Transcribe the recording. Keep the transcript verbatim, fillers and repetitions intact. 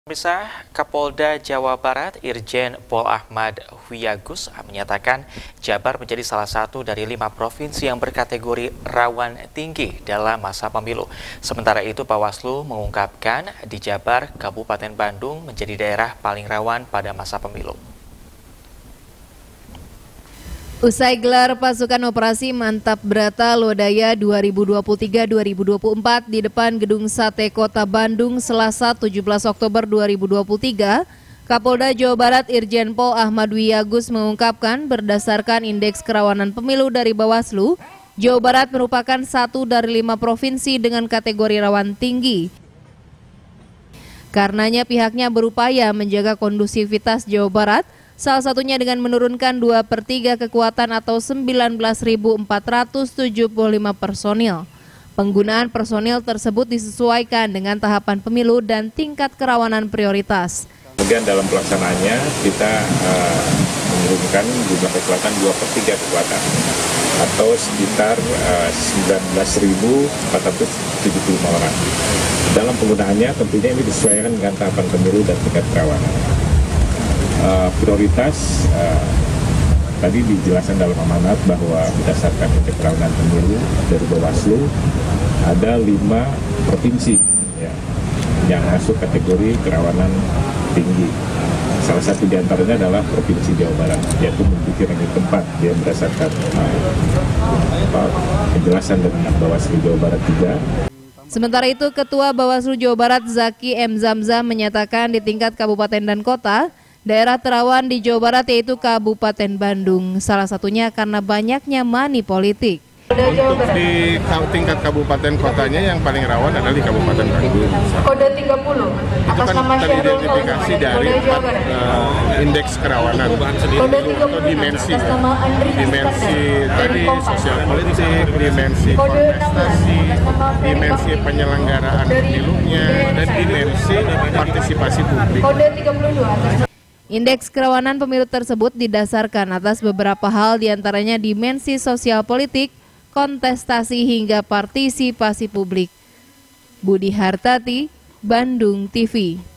Pemirsa, Kapolda Jawa Barat Irjen Pol Ahmad Wiyagus menyatakan Jabar menjadi salah satu dari lima provinsi yang berkategori rawan tinggi dalam masa pemilu. Sementara itu, Bawaslu mengungkapkan di Jabar, Kabupaten Bandung menjadi daerah paling rawan pada masa pemilu. Usai gelar pasukan operasi Mantap Brata Lodaya dua ribu dua puluh tiga dua ribu dua puluh empat di depan Gedung Sate Kota Bandung Selasa tujuh belas Oktober dua ribu dua puluh tiga, Kapolda Jawa Barat Irjen Pol Ahmad Wiyagus mengungkapkan berdasarkan indeks kerawanan pemilu dari Bawaslu, Jawa Barat merupakan satu dari lima provinsi dengan kategori rawan tinggi. Karenanya pihaknya berupaya menjaga kondusivitas Jawa Barat, salah satunya dengan menurunkan dua per tiga kekuatan atau sembilan belas ribu empat ratus tujuh puluh lima personil. Penggunaan personil tersebut disesuaikan dengan tahapan pemilu dan tingkat kerawanan prioritas. Kemudian dalam pelaksanaannya kita uh, menurunkan jumlah kekuatan dua per tiga kekuatan atau sekitar uh, sembilan belas ribu empat ratus tujuh puluh lima orang. Dalam penggunaannya tentunya ini disesuaikan dengan tahapan pemilu dan tingkat kerawanan. Uh, prioritas uh, tadi dijelaskan dalam amanat bahwa berdasarkan indeks kerawanan pemilu dari Bawaslu ada lima provinsi ya, yang masuk kategori kerawanan tinggi. Salah satu diantaranya adalah Provinsi Jawa Barat, yaitu memiliki ranking keempat dia berdasarkan uh, penjelasan dari Bawaslu Jawa Barat juga. Sementara itu, Ketua Bawaslu Jawa Barat Zaki M. Zamzam menyatakan di tingkat kabupaten dan kota, daerah terawan di Jawa Barat yaitu Kabupaten Bandung, salah satunya karena banyaknya money politik. Untuk di tingkat kabupaten kotanya yang paling rawan adalah di Kabupaten Bandung. Kode tiga puluh. Itu kan teridentifikasi dari empat uh, indeks kerawanan atau dimensi. Dimensi tadi sosial politik, dimensi kontestasi, dimensi penyelenggaraan pemilunya, dan dimensi partisipasi publik. Kode tiga puluh dua. Indeks kerawanan pemilu tersebut didasarkan atas beberapa hal, diantaranya dimensi sosial politik, kontestasi hingga partisipasi publik. Budi Hartati, Bandung T V.